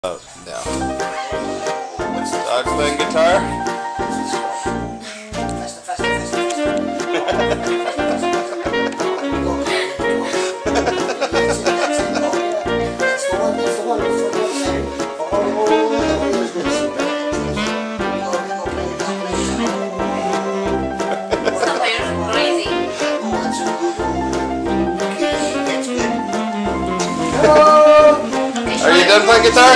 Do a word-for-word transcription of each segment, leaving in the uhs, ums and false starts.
Oh, no. Dog playing guitar? Are you done playing guitar?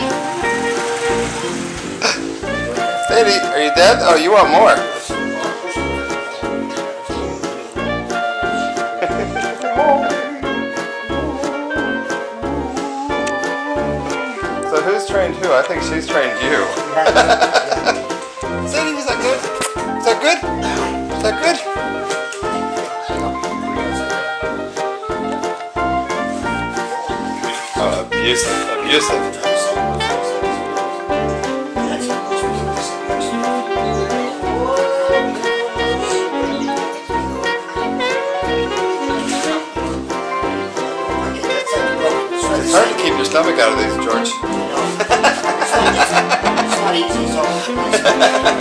Sadie, are you dead? Oh, you want more. So who's trained who? I think she's trained you. Sadie, was that good? Is that good? Is that good? Oh, abusive, abusive. It's hard to keep your stomach out of these, George. It's not easy, so